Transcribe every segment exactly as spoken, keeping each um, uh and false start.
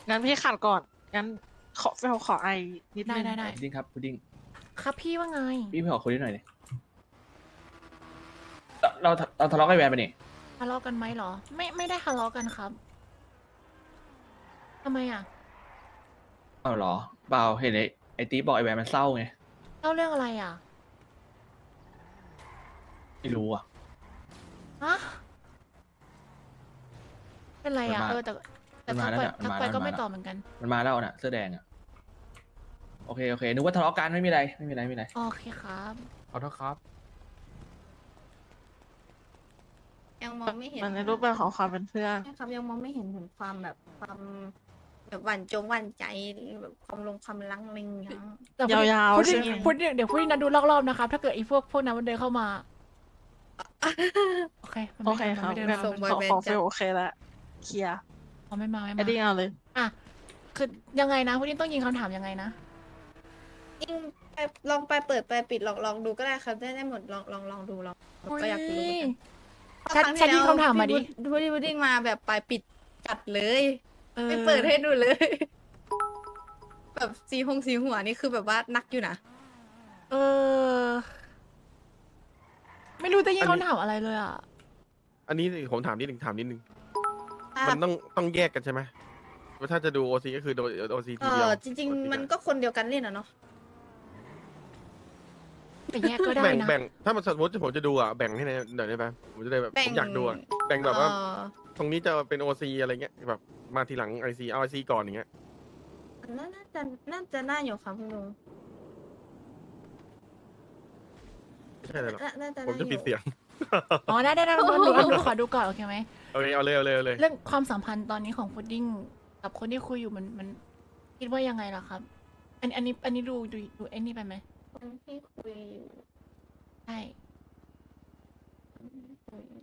งั้นพี่ขัดก่อนงั้นขอเฟลขอไอนิดได้นึงได้ได้พุดดิ้งครับพุดดิ้งครับพี่ว่าไงพี่พี่ขอคุยด้วยหน่อยดิเราเราเราทะเลาะกันแวนไปะนี่ทะเลาะกันไหมเหรอ ไม่ไม่ได้ทะเลาะกันครับทำไมอ่ะเอาเหรอเปล่าเห็นไอ้ไอ้ตีบอกไอ้แวนมันเศร้าไงเล่าเรื่องอะไรอ่ะไม่รู้อ่ะฮะเป็นไรอ่ะมันมาเออแต่แต่มันทัมาก แล้วไปเนี่ยทักไปมันมาก็แล้วไม่มันมาตอบเหมือนกันมันมาแล้วน่ะเสื้อแดงอ่ะโอเคโอเคนึกว่าทะเลาะกันไม่มีอะไรไม่มีอะไรไม่มีอะไรโอเคครับขอโทษครับยังมองไม่เห็นมันในรูปแบบของความเป็นเพื่อนใช่ครับยังมองไม่เห็นถึงความแบบความแบบหวั่นจงหวั่นใจหรือแบบความลงความลังเลงยังแต่พูดยาวๆพูดใช่ดิไหมพูดดิเดี๋ยวพูดดินะดูลอกรอบนะครับ ถ้าเกิดไอ้พวกพวกนั้นมันเดินเข้ามา โอเคมันโอไม่เคครับมันไม่เดินงั้นมาส่งขบอยอแบนขอด์เฟจ้ะลโอเคแล้วเคลียร์เขาไม่มาไม่ไอมาดิ้งเอาเลยอ่ะคือยังไงนะพูดดิต้องยิงคำถามยังไงนะยิ่งไปลองไปเปิดไปปิดลองลองดูก็ได้ครับได้ได้หมดลองลองลองดูลองก็อยากรู้เหมือนกันชัดครั้งชัดที่ยิงแล้วคำถามมาดิพี่พุดพุดดิ้งมาแบบไปปิดจัดเลยออไม่เปิดให้ดูเลย แบบสีหงสีหัวนี่คือแบบว่านักอยู่นะเออ ไม่รู้จะยิงอันนี้คำถามอะไรเลยอ่ะอันนี้ผมถามนิดหนึ่งถามนิดหนึ่งอ่ะมันต้องต้องแยกกันใช่ไหมว่าถ้าจะดูโอซีก็คือดูโอซีเอทีเดียวอจริง ๆ มันก็คนเดียวกันเล่นอะเนาะแต่แยกก็ได้แบ่งนะแบ่งถ้ามันสมมติผมจะดูอ่ะแบ่งให้ในเดี๋ยวได้ไหมผมจะได้แบบแบ่งผมอยากดูอะแบ่งแบบว่าเออตรงนี้จะเป็นโอซีอะไรเงี้ยแบบมาทีหลังไอซีเอาไอซีก่อนอย่างเงี้ยน่าน่าจะน่าจะน่าอยู่ค่ะคุณลุงไม่ใช่เลยหรอกน่าน่าจะผมน่าจะอปิดยู่เสียงอ๋อได้ได้ได้เราดูเราดูขอดูก่อนโอเคไหมโอเคเอาเลยเอาเลยเอาเลยเรื่องความสัมพันธ์ตอนนี้ของพุดดิ้งกับคนที่คุยอยู่มันมันคิดว่ายังไงล่ะครับ อันอันนี้อันนี้ดูดูดูไอ้นี่ไปไหมคนที่คุยอยู่ใช่คุย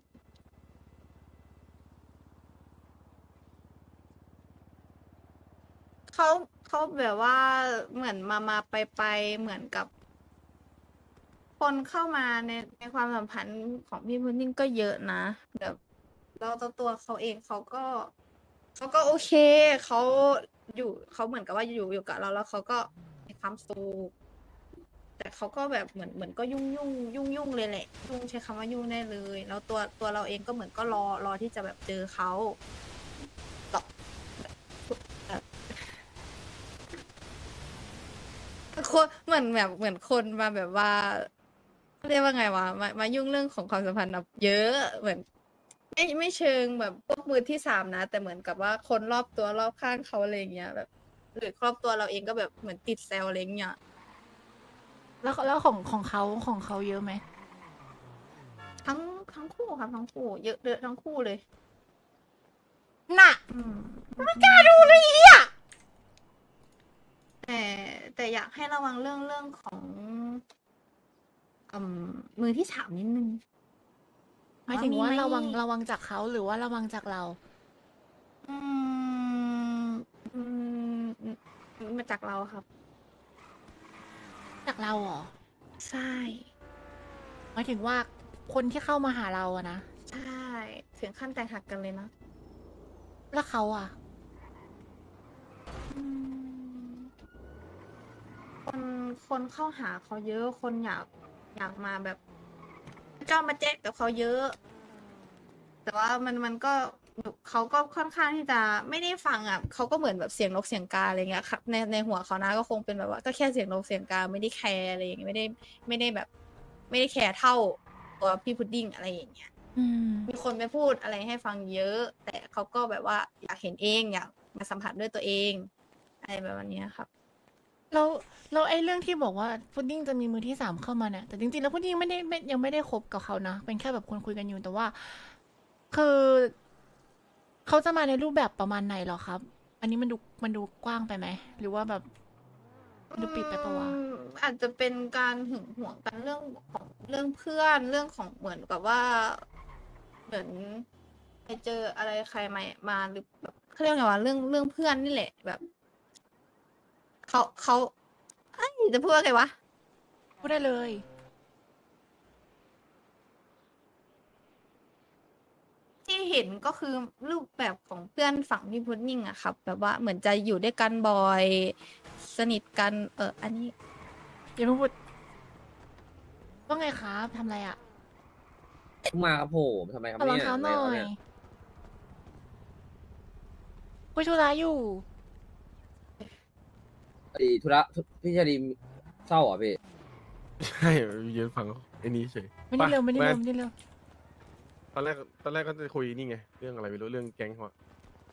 เขาเขาแบบว่าเหมือนมามาไปไปเหมือนกับ คนเข้ามาในในความสัมพันธ์ของพี่พุดดิ้งก็เยอะนะแบบเราตัวตัวเขาเองเขาก็เขาก็โอเคเขาอยู่เขาเหมือนกับว่าอยู่อยู่กับเราแล้วเขาก็มีความสุขแต่เขาก็แบบเหมือนเหมือนก็ยุ่งยุ่งยุ่งยุ่งเลยแหละยุ่งใช้คำว่ายุ่งได้เลย แล้วตัวตัวเราเองก็เหมือนก็รอรอที่จะแบบเจอเขาต่อแบบคนเหมือนแบบเหมือนคนมาแบบว่า เรียกว่าไงวะมามายุ่งเรื่องของความสัมพันธ์แบบเยอะเหมือน ไม่ไม่เชิงแบบพวกมือที่สามนะ แต่เหมือนกับว่าคนรอบตัวรอบข้างเขาอะไรอย่างเงี้ยแบบ หรือครอบตัวเราเองก็แบบเหมือนติดแซวอะไรอย่างเงี้ยแล้วแล้วของของเขาของเขาเยอะไหมทั้งทั้งคู่ครับทั้งคู่ เยอะเยอะทั้งคู่เลยน่ะอืมไม่กล้าดูเลยอ่ะแต่แต่อยากให้ระวังเรื่องเรื่องของอืมมือที่สามนิดนึงหมายถึงว่ามีไหมระวังระวังจากเขาหรือว่าระวังจากเราอืมอืมมาจากเราครับจากเราเหรอใช่หมายถึงว่าคนที่เข้ามาหาเราอะนะใช่ถึงขั้นแตกหักกันเลยนะแล้วเขาอะอืมคนคนเข้าหาเขาเยอะ คนอยากอยากมาแบบจ้องมาแจ๊กกับเขาเยอะ แต่ว่ามันมันก็เขาก็ค่อนข้างที่จะไม่ได้ฟังอ่ะเขาก็เหมือนแบบเสียงนกเสียงกาอะไรเงี้ยครับในในหัวเขานะก็คงเป็นแบบว่าก็แค่เสียงนกเสียงกาไม่ได้แคร์อะไรอย่างเงี้ยไม่ได้ไม่ได้แบบ ไม่ได้แคร์เท่าตัวพี่พุดดิ้งอะไรอย่างเงี้ยอืมมีคนไปพูดอะไรให้ฟังเยอะ แต่เขาก็แบบว่าอยากเห็นเองอยากมาสัมผัสด้วยตัวเองอะไรแบบวันนี้ยครับแล้วแล้วไอ้เรื่องที่บอกว่าพุดดิ้งจะมีมือที่สามเข้ามาเนี่ยแต่จริงๆแล้วพุดดิ้งไม่ได้ไม่ยังไม่ได้คบกับเขานะเป็นแค่แบบคนคุยกันอยู่แต่ว่า คือเขาจะมาในรูปแบบประมาณไหนเหรอครับ อันนี้มันดูมันดูกว้างไปไหมหรือว่าแบบมันดูปิดไปปะวะอืมอาจจะเป็นการหึงหวงกันเรื่องของเรื่องเพื่อนเรื่องของเหมือนกับว่า เหมือนไปเจออะไรใครมามาหรือแบบเขาเรียกไงวะเรื่องเรื่องเพื่อนนี่แหละแบบเขาเขาเอ้ยจะพูดว่าไงวะพูดได้เลยที่เห็นก็คือรูปแบบของเพื่อนฝั่งพี่พุดนิ่งอะครับ แบบว่าเหมือนจะอยู่ด้วยกันบ่อยสนิทกัน เอออันนี้อย่าเพิ่งพูดว่าไงครับทำอะไรอ่ะเพิ่งมาครับผมทำไมครับเอารอเนี่งยเท้าหน่อทำไมยครับเนี่ยคุยธุระอยู่ไอ้ธุระพี่ชาดีเศร้าเหรอพี่ใช่ยืนฟังไอ้นี้เฉยไม่ได้เร็วปไม่ได้แนเร็วไม่ได้เร็วตอนแรกตอนแรกก็จะคุยนี่ไง เรื่องอะไรไม่รู้เรื่องแก๊งเขาอะ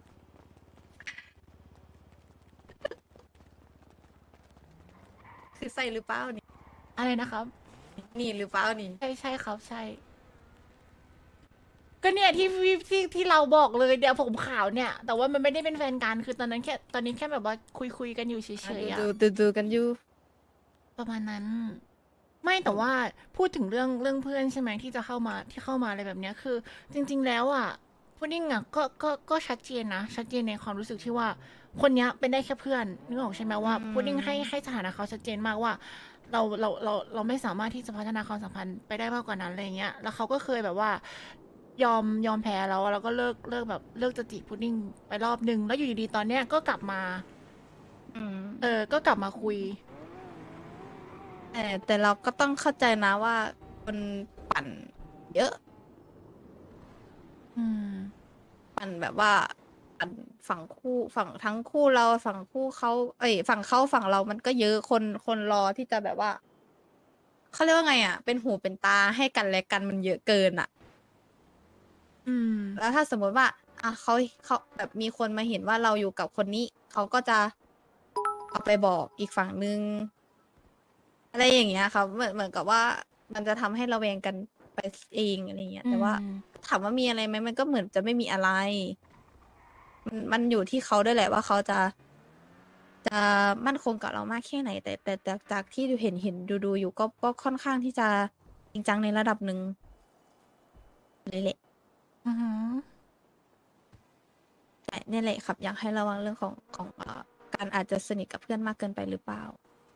คือใส่หรือเปล่านี่อะไรนะครับนี่หรือเปล่านี่ใช่ใช่ครับใช่ ก็เนี่ยที่ที่ที่ที่เราบอกเลยเดี๋ยวผมขาวเนี่ย แต่ว่ามันไม่ได้เป็นแฟนกันคือตอนนั้นแค่ตอนนี้แค่แบบว่าคุยคุยกันอยู่เฉยๆอะดูดูดูกันอยู่ประมาณนั้น ไม่แต่ว่าพูดถึงเรื่องเรื่องเพื่อนใช่ไหมที่จะเข้ามาที่เข้ามาอะไรแบบเนี้ยคือ จริง ๆ แล้วอ่ะพุดดิ้งอ่ะก็ก็ก็ชัดเจนนะชัดเจนในความรู้สึกที่ว่า คนเนี้ยเป็นได้แค่เพื่อนนึกออกใช่ไหมว่าอืมพุดดิ้งให้ให้สถานะเขาชัดเจนมากว่า เราเราเราเราไม่สามารถที่จะพัฒนาความสัมพันธ์ไปได้มากกว่านั้นอะไรเงี้ยแล้วเขาก็เคยแบบว่า ยอมยอมแพ้แล้วแล้วก็เลิกเลิกแบบเลิกจะจีบพุดดิ้งไปรอบนึงแล้วอยู่ดีๆตอนเนี้ยก็กลับมาอืมเออ ก็กลับมาคุยแต่แต่เราก็ต้องเข้าใจนะว่าคนปั่นเยอะอืมปั่นแบบว่าปั่นฝั่งคู่ฝั่งทั้งคู่เราฝั่งคู่เขาเอ้ยฝั่งเขาฝั่งเรามันก็เยอะคนคนรอที่จะแบบว่าเขาเรียกว่าไงอ่ะ เป็นหูเป็นตาให้กันและกันมันเยอะเกินอ่ะอืมแล้วถ้าสมมติว่าอ่ะเขาเขาแบบมีคนมาเห็นว่าเราอยู่กับคนนี้เขาก็จะเอาไปบอกอีกฝั่งนึงอะไรอย่างเงี้ยครับเหมือนเหมือนกับว่ามันจะทำให้ระแวงกันไปเองอะไรเงี้ยแต่ว่าอืมถามว่ามีอะไรไหมมันก็เหมือนจะไม่มีอะไร มันมันอยู่ที่เขาด้วยแหละว่าเขาจะ จะมั่นคงกับเรามากแค่ไหน แต่แต่แต่จากที่ดูเห็นเห็นดูดูอยู่ก็ก็ค่อนข้างที่จะจริงจังในระดับหนึ่งเลยแหละอือหือแต่นี่แหละครับ อยากให้ระวังเรื่องของของเอ่อการอาจจะสนิทกับเพื่อนมากเกินไปหรือเปล่า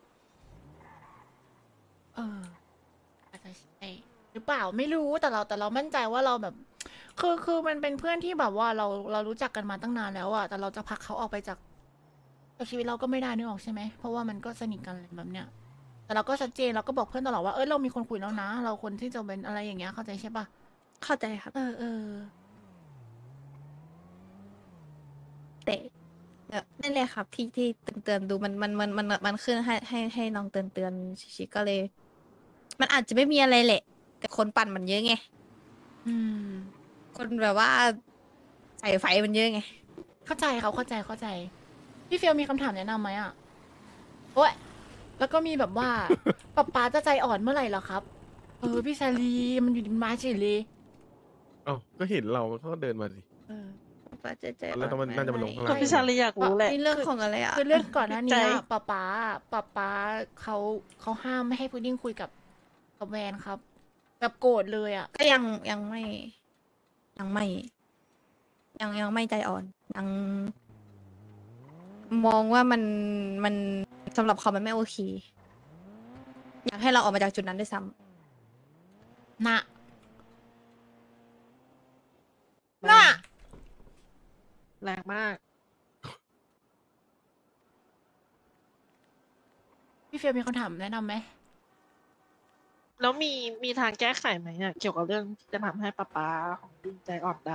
เอออาจจะใช่หรือเปล่าไม่รู้แต่เราแต่เรามั่นใจว่าเราแบบ คือคือมันเป็นเพื่อนที่แบบว่าเราเรารู้จักกันมาตั้งนานแล้วอะแต่เราจะผลักเขาออกไปจากจากชีวิตเราก็ไม่ได้นึกออกใช่ไหมเพราะว่ามันก็สนิทกันอะไรแบบเนี้ยแต่เราก็ชัดเจนเราก็บอกเพื่อนตลอดว่าเออเรามีคนคุยแล้วนะ เราคนที่จะเป็นอะไรอย่างเงี้ยเข้าใจใช่ปะเข้าใจครับเออเออแต่เอ่อนั่นแหละครับ ที่ที่เตือนเตือนดูมันมันมันมันมันขึ้นให้ให้ให้น้องเตือนเตือนชิๆก็เลย มันอาจจะไม่มีอะไรแหละ แต่คนปั่นมันเยอะไงอืมคนแบบว่าใส่ไฟมันเยอะไงเข้าใจเขาเข้าใจเข้าใจ พี่เฟียวมีคำถามแนะนำไหมอ่ะโอ้ยแล้วก็มีแบบว่า ป๊าป๊าจะใจอ่อนเมื่อไหร่เหรอครับ เออพี่ชาลีมันอยู่ในไม้เฉยเลยเอ้าก็เห็นเราเขาก็เดินมาสิเออป้าจะใจตอนแรกต้องมันน่าจะมาลงข้างล่างก็พี่ชาลีอยากรู้แหละนี่เรื่องของอะไรอ่ะคือเรื่องก่อนหน้านี้ใจอะป๊าป๊าป๊าป๊าเขาเขาห้ามไม่ให้พุดดิ้งคุยกับกับแวนครับ แบบโกรธเลยอ่ะก็ยังยังไม่ ยังไม่ ยังยังไม่ใจอ่อน ยัง มองว่ามันมันสำหรับเขามันไม่โอเค อยากให้เราออกมาจากจุดนั้นด้วยซ้ำนะ น่ะแรงมากพี่เฟียวมีคำถามแนะนำไหมแล้วมีมีทางแก้ไขไหมเนี่ยเกี่ยวกับเรื่องที่จะทำให้ป๊าป๊าของดิ้งใจอ่อนได้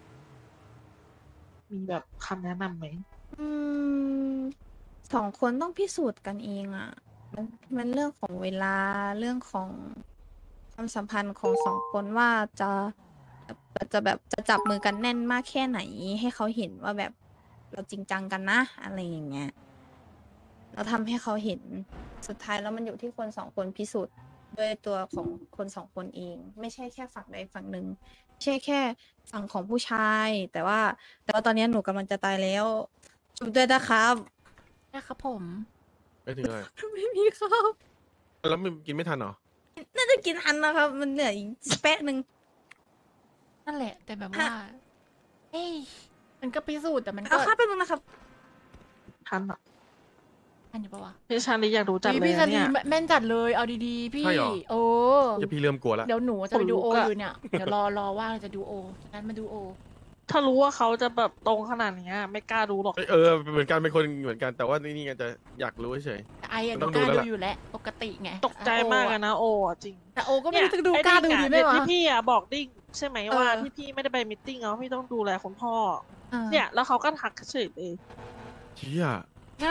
มีแบบคำแนะนำไหมอืมสองคนต้องพิสูจน์กันเองอ่ะ มันมันเรื่องของเวลาเรื่องของความสัมพันธ์ของสองคนว่าจะจะแบบจะจับมือกันแน่นมากแค่ไหน ให้เขาเห็นว่าแบบเราจริงจังกันนะ อะไรอย่างเงี้ยเราทำให้เขาเห็นสุดท้ายแล้วมันอยู่ที่คนสองคนพิสูจน์ด้วยตัวของคนสองคนเอง ไม่ใช่แค่ฝั่งใดฝั่งหนึ่งไม่ใช่แค่ฝั่งของผู้ชาย แต่ว่า แต่ว่าตอนนี้หนูกำลังจะตายแล้วช่วยด้วยนะครับนะครับผมไม่ถึงอะไรไม่มีข้าวแล้วมันกินไม่ทันเหรอน่าจะกินทันนะครับ มันเหลืออีกแป๊ะหนึ่งนั่นแหละ แต่แบบว่า เอ้ยมันก็พิสูจน์แต่มันก็เอาข้าวแป๊บนึงนะครับทันอ่ะอันนี้ปะวะพี่ชาลีอยากรู้จัดอุ๊ยเลยพี่ชานะลีเนี่ยแม่นจัดเลยเอาดีๆ พี่ใช่เหรอโอ้จะพี่เริ่มกลัวแล้วเดี๋ยวหนูจะไปขนลุดูกโออะอยู่เนี่ย เดี๋ยวรอรอว่างจะดูโอฉะนั้นมาดูโอถ้ารู้ว่าเขาจะแบบตรงขนาดเนี้ยไม่กล้ารู้หรอกเอ้ยเออเหมือนกันเป็นคนเหมือนกันแต่ว่านี่นี่ไงจะอยากรู้เฉยแต่ไอ้อะต้ก็องกดูล้าแล้วดูล่ะอยู่แล้วปกติไงตกใจมากอะนะนะโออะจริงแต่โอก็ไม่รู้จะดูไอ้กล้าดูดิ้งดีอะไหมวะที่พี่อะบอกดิ้งใช่ไหมเออว่าที่พี่ไม่ได้ไปมิทติ้งเอาพี่ต้องดูแลคุณพ่อออเนี่ยแล้วเขาก็ทักเฉยเลยเชี่ยใช่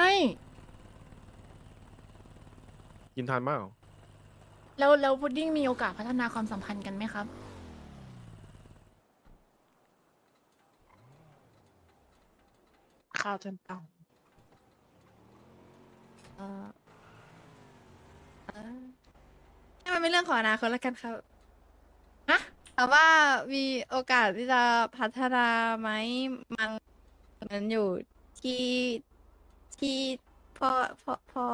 กินทานเปล่าแล้วแล้วพุดดิ้งมีโอกาสพัฒนาความสัมพันธ์กันไหมครับข้าวเต็มปังเออเออให้มันเป็นเรื่องของอนาคตแล้วกันครับฮะแต่ว่ามีโอกาสที่จะพัฒนาไหมมันมันอยู่ที่ที่พ่อพ่อพ่อ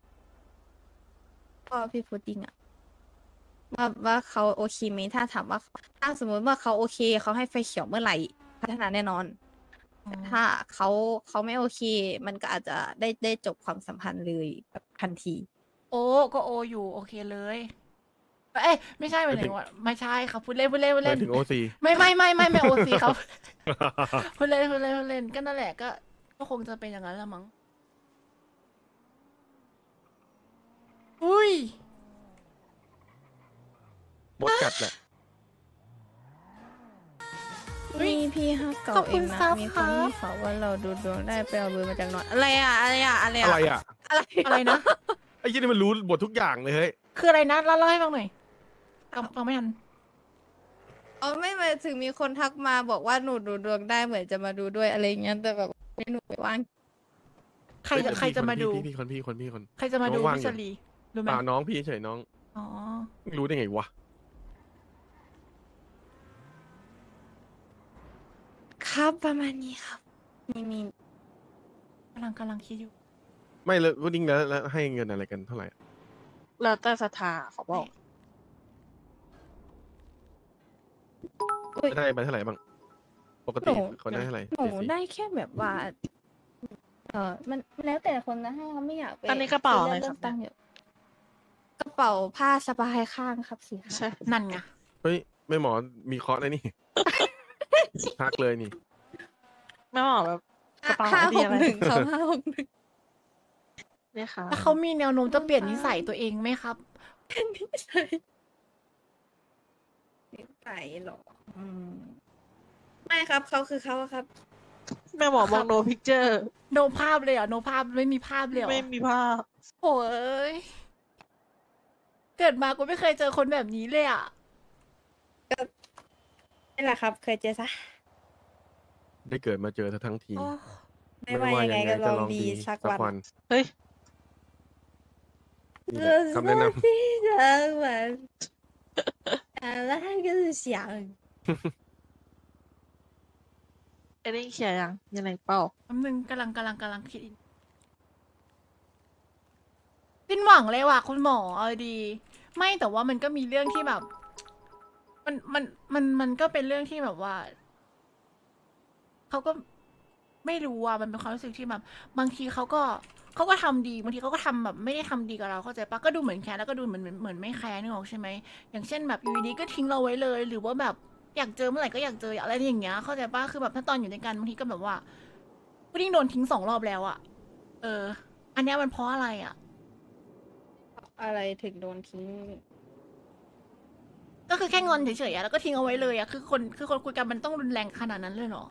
พ่อพี่พุดดิ้งอะว่าว่าเขาโอเคไหมถ้าถามว่า ถ้าสมมติว่าเขาโอเคเขาให้ไฟเขียวเมื่อไหร่ พัฒนาแน่นอน แต่ถ้าเขาเขาไม่โอเค มันก็อาจจะได้ได้จบความสัมพันธ์เลยแบบทันทีโอ้ก็โออยู่โอเคเลย เอ้ยไม่ใช่หมายถึงว่าไม่ใช่ครับพูดเล่นพูดเล่นพูดไปเล่นถึงโอซีไม่ไม่ไม่ไม่ไม่โอซีครับ พูดเล่นพูดเล่นพูดเล่นก็นั่นแหละก็ก็คงจะเป็นอย่างนั้นละมั้งอุ้ยมดกัดแหละนี่พี่ฮักเก่าขอบเอคุงณนะซับมีคคนรับที่เขาว่าเราดูดวงได้ไปเอาเบอร์มาจากนอนอะไรอะอะไรอะอะไรอะไรอะอ่ะอะไรอะไรนะไอ้ยี่นี่มันรู้หมดทุกอย่างเลยเฮ้ยคืออะไรนะเล่าเล่าให้ฟังหน่อยฟังฟังไม่ทันอ๋อไม่หมายถึงมีคนทักมาบอกว่าหนูดูดวงได้เหมือนจะมาดูด้วยอะไรเงี้ยแต่แบบไม่หนูไม่ว่างใครจะใครจะมาดูพี่พี่คนพี่คนพี่คนใครจะมาดูน้องว่างพิอยู่ชลีรู้ไหมอ่าน้องพี่เฉยน้องอ๋อรู้ได้ไงวะครับประมาณนี้ครับ มีมีกำลังกำลังคิดอยู่ไม่เลยว่าดิ้งแล้วแล้วให้เงินอะไรกันเท่าไหร่แล้วแต่ศรัทธาเขาบอกได้ไปเท่าไหร่บ้างปกหตินูเขาได้เท่าไหร่หนูสี่สิบได้แค่แบบว่า เออมันมันแล้วแต่คนนะให้เขาไม่อยากไปอันนี้กระเป๋าอะไรเรื่ครับตังค์เยอะกระเป๋าผ้าสะพายข้างครับสีขาวใช่นั่นไงเฮ้ยไม่หมอมีเคราะห์นะนี่ พักเลยนี่ไม่บอกแบบกระเป๋าห้าไอหเดียกอะไรหนึ่งครับห้าหกหนึ่งเนี่ยค่ะแล้วเขามีแนวโน้มจะเปลี่ยนนิสัยตัวเองไหมครับเป็นนิสัยนิสัยเหรออืมไม่ครับเขาคือเขาครับแม่บอกมองโนพิกเจอร์โนภาพเลยเหรอ่ะโนภาพไม่มีภาพเลยเหรอไม่มีภาพโอ้ยเกิดมากูไม่เคยเจอคนแบบนี้เลยอ่ะนี่แหละครับ เคยเจอซะได้เกิดมาเจอเธอทั้งทีโอ้ไม่ว่ายังไงก็ลองดีสักวันเฮ้ยนี่แหละคำแนะนที่สักวันอ่าแล้วท่านก็จะเสียงไอ้นี่เขียนยังยังไงเปล่าแป๊บนึงกำลังกำลังกำลังคิดอีกสิ้นหวังเลยว่ะคุณหมอเอาดี ไม่แต่ว่ามันก็มีเรื่องที่แบบ มันมันมันมันก็เป็นเรื่องที่แบบว่าเขาก็ไม่รู้อ่ะมันเป็นความรู้สึกที่แบบ บางทีเขาก็เขาก็ทำดีบางทีเขาก็ทำแบบไม่ได้ทำดีกับเราเข้าใจปะก็ดูเหมือนแคร์แล้วก็ดูเหมือนเหมือนเหมือนไม่แคร์นึกออกใช่ไหมอย่างเช่นแบบอยู่ดีๆก็ทิ้งเราไว้เลย หรือว่าแบบอยากเจอเมื่อไหร่ก็อยากเจออะไรอย่างเงี้ยเข้าใจปะคือแบบถ้าตอนอยู่ในกันบางทีก็แบบว่าพุดดิ้งโดนทิ้งสองรอบแล้วอ่ะเออ อันเนี้ยมันเพราะอะไรอ่ะอะไรถึงโดนทิ้งก็คือแค่งอนเฉยๆอะแล้วก็ทิ้งเอาไว้เลยอะคือคนคือคนคุยกันมันต้องรุนแรงขนาดนั้นเลยเหรอ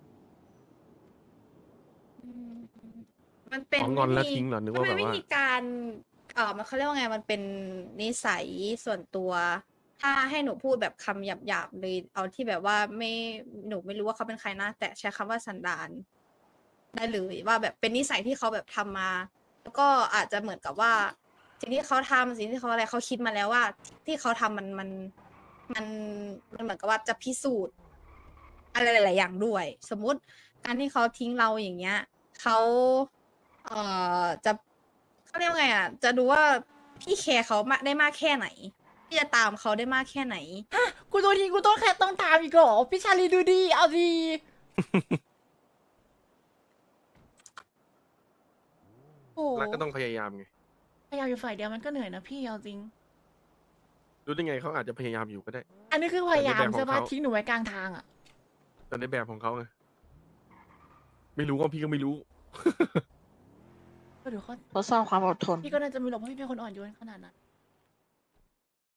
มันเป็นอ๋องอนแล้ววิธีทิ้งเหรอนึกว่ามันแบเป็นบวิว่าธีการเออมันเขาเรียกว่าไงมันเป็นนิสัยส่วนตัว ถ้าให้หนูพูดแบบคำหยาบๆเลยเอาที่แบบว่าไม่หนูไม่รู้ว่าเขาเป็นใครนะแต่ใช้คำว่าสันดานได้เลยว่าแบบเป็นนิสัยที่เขาแบบทำมา แล้วก็อาจจะเหมือนกับว่า สิ่งที่เขาทำสิ่งที่เขาอะไรเขาคิดมาแล้วว่า ที่เขาทำมันมันมันมันเหมือนกับว่าจะพิสูจน์ อะไรหลาย ๆ อย่างด้วย สมมุติการที่เขาทิ้งเราอย่างเงี้ยเขาเอ่อจะเขาเรียกว่าไงอ่ะ จะดูว่าพี่แคร์เขามากได้มากแค่ไหนพี่จะตามเขาได้มากแค่ไหนกูตัวทีกูต้องแค่ต้องตามอีกเหรอพี่ชาลีดูดีเอาดี โอ้รักก็ต้องพยายามไงพยายามอยู่ฝ่ายเดียวมันก็เหนื่อยนะพี่เอาจริงรู้ได้ไงเขาอาจจะพยายามอยู่ก็ได้อันนี้คือพยายามในแบบของใช่ปะเขาทิ้งหนูไว้กลางทางอะแต่ในแบบของเขาไงไม่รู้ว่าพี่ก็ไม่รู้ก็เดี๋ยวเขาทดสอบความอดทนพี่ก็น่าจะมีหรอกเพราะพี่เป็นคนอ่อนโยนขนาดนั้น